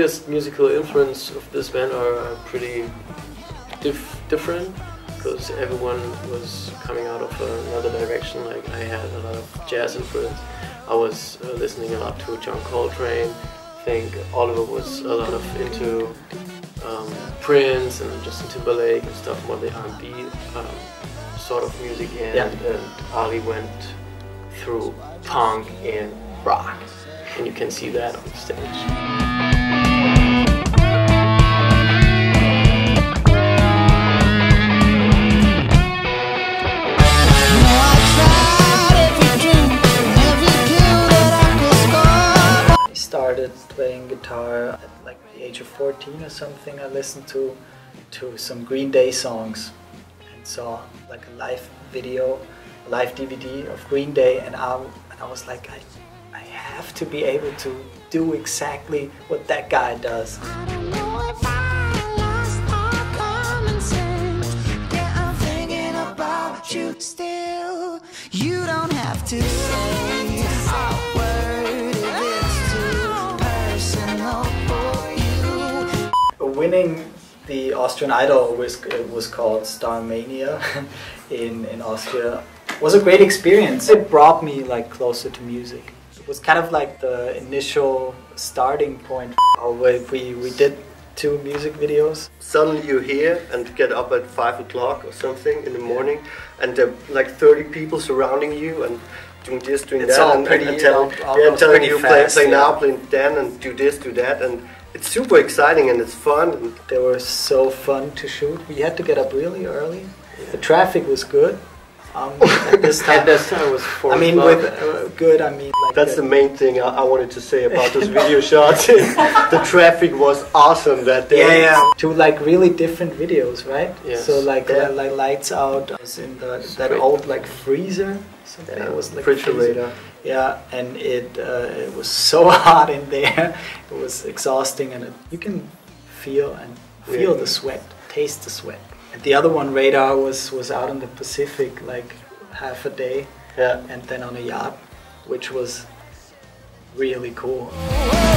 biggest musical influence of this band are pretty different, because everyone was coming out of another direction. Like I had a lot of jazz influence. I was listening a lot to John Coltrane. I think Oliver was a lot of into Prince and Justin Timberlake and stuff, more the R&B sort of music, and Ali went through punk and rock, and you can see that on stage. Started playing guitar at like the age of 14 or something. I listened to some Green Day songs and saw like a live video, a live DVD of Green Day, and I was like, I have to be able to do exactly what that guy does. I don't know if I lost all common sense. Yeah, I'm thinking about you still. You don't have to say a word if it's too personal for you. Winning the Austrian Idol was called Starmania in Austria was a great experience. It brought me like closer to music. It was kind of like the initial starting point. We did 2 music videos. Suddenly you're here and get up at 5 o'clock or something in the morning, and there are like 30 people surrounding you and doing this, doing it's that, all and, pretty, and telling you play now, play then, and do this, do that, and it's super exciting and it's fun. And they were so fun to shoot. We had to get up really early. The traffic was good. At this time, At this time it was 4 I mean, o'clock. with good, I mean like that's the main thing I wanted to say about those video shots. The traffic was awesome that day. Yeah. 2 like really different videos, right? Yes. So like Lights Out was in that old like freezer. Something. It was like refrigerator. Yeah, and it was so hot in there. It was exhausting, and you can feel the sweat, taste the sweat. And the other one, Radar, was out in the Pacific like half a day, and then on a yacht, which was really cool.